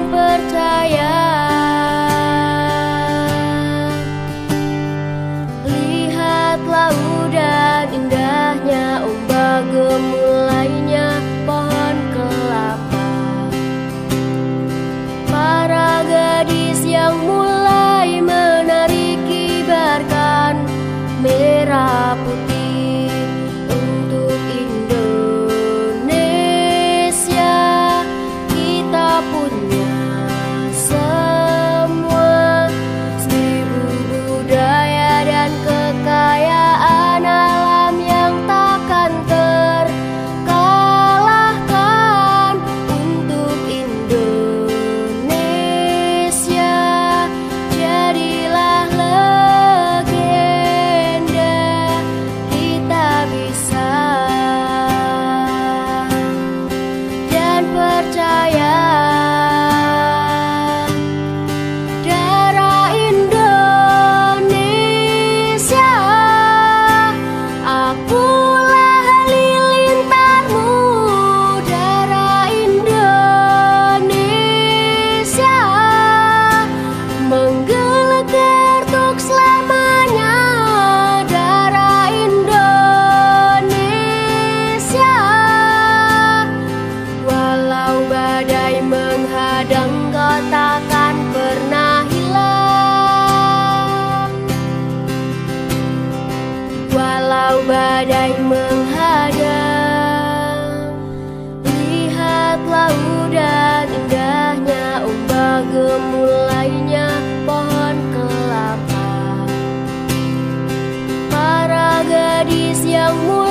percaya. Lihat laut dan indahnya ombak gemulainya pohon kelapa. Para gadis yang mulai menari kibarkan merah putih untuk Indonesia. Kita punya semua, 1000 budaya dan kekayaan alam yang takkan terkalahkan untuk Indonesia. Jadilah legenda, kita bisa dan percaya. Darah Indonesia, akulah halilintarmu. Darah Indonesia, menggelegar untuk selamanya. Darah Indonesia, walau badai menghadang kau takkan pernah hilang. Walau badai menghadang, lihat laut dan indahnya ombak gemulainya pohon kelapa. Para gadis yang mulia